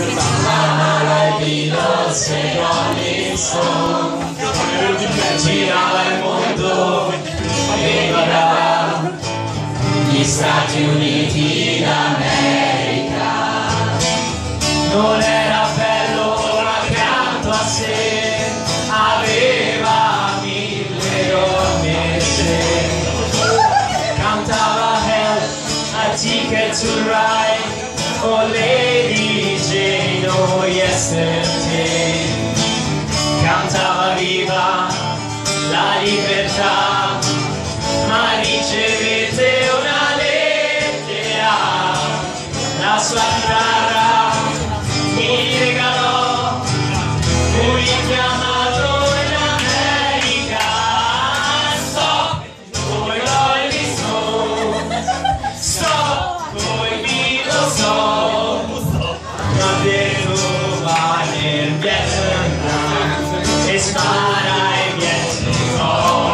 amava i Beatles e i Rolling Stones, girava il mondo e guardava gli Stati Uniti d'America. Non era bello ma accanto a sé aveva 1000 donne se. Cantava Help, A Ticket to Ride, oh Lady Jane, oh Yesterday. Cantava viva la libertà, ma ricevette una lettera. La sua chitarra mi regalò un richiamato in America. Stop coi Rolling Stones, stop coi Beatles, stop. Ma detto va nel Vietnam e spara ai Vietnam.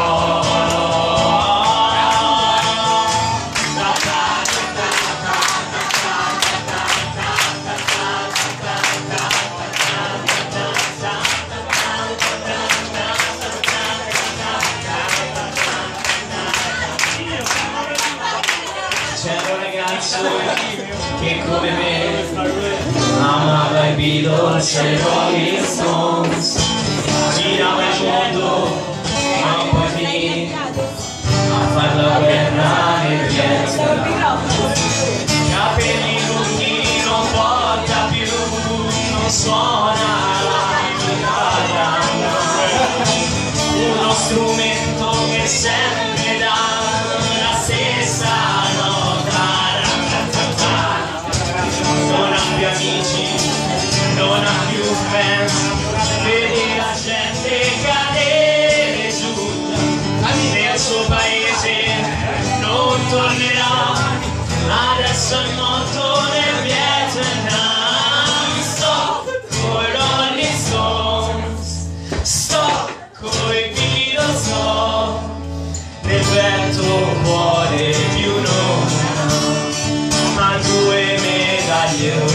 C'era un ragazzo che come me amava i Beatles e i Rolling Stones, girava il mondo ma poi finì a far la guerra nel Vietnam. Capelli lunghi non porta più, non suona la chitarra, uno strumento che sempre dà la stessa nota. Non ha più amici, non ha più fans, vede la gente cadere giù. Nel suo paese non tornerà, adesso è morto nel Vietnam. Stop coi Rolling Stones, stop coi Beatles, stop. Alberto muore più non, ma 2 medaglie